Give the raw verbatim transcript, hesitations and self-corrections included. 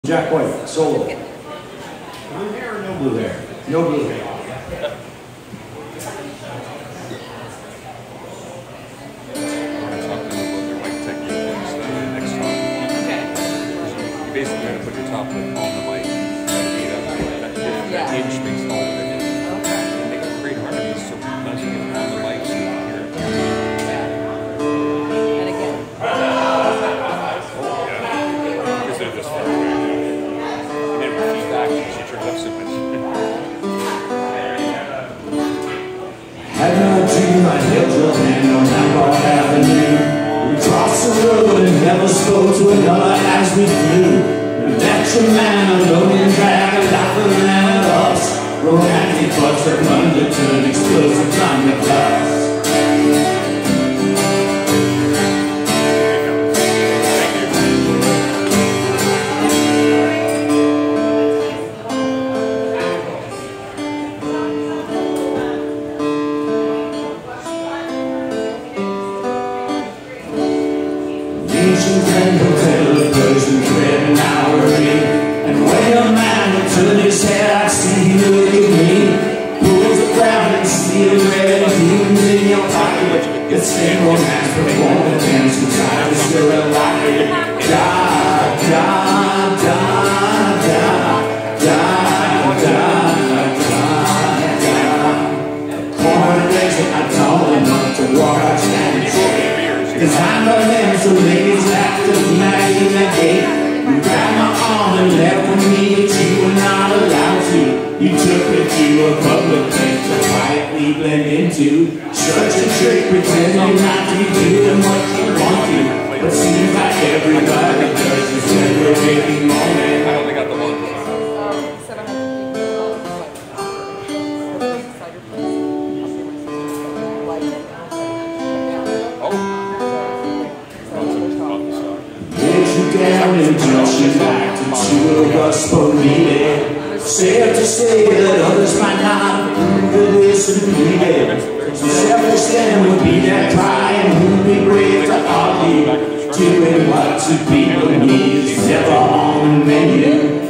Jack White, solo. Blue hair or no blue hair? No blue hair. You basically got to put your top lip on the mic and beat up. That, that yeah. Inch makes all of it. Okay. And they got great harmonies, so once you get on the mic, so you can hear it. Yeah. And again. Oh, yeah. Because they're just far away. And then with feedback, you should turn it up so much. Had no dream I held your hand on Rampart Avenue. We crossed the road and never spoke to another as we flew. That's your man alone and drag a laughing at us. Romantic thoughts that underturn explosives on the bus. Ancient and hotel Persian thread and hourly. And when a man would turn his head, I see him look at me. Pulls the ground and steel red demons in your pocket. Get same romance performance and sometimes it's still a lie. Da, da, da, da, da, da, da, da. Corner days that I'm tall enough to walk out standing straight. Cause I'm a man, so ladies have to smack in the gate. You grabbed my arm and left with me, but you were not allowed to. You took me to a public place to quietly blend into. Such a trick, pretending not to be doing what you want to. But seems like everybody does this every waking moment. I only got the one. Down and just you back to two of us for me. Safe to say that others might not approve of this and believe it. So self-esteem would be that cry and who'd be brave to argue. Doing what to people need is never on the menu.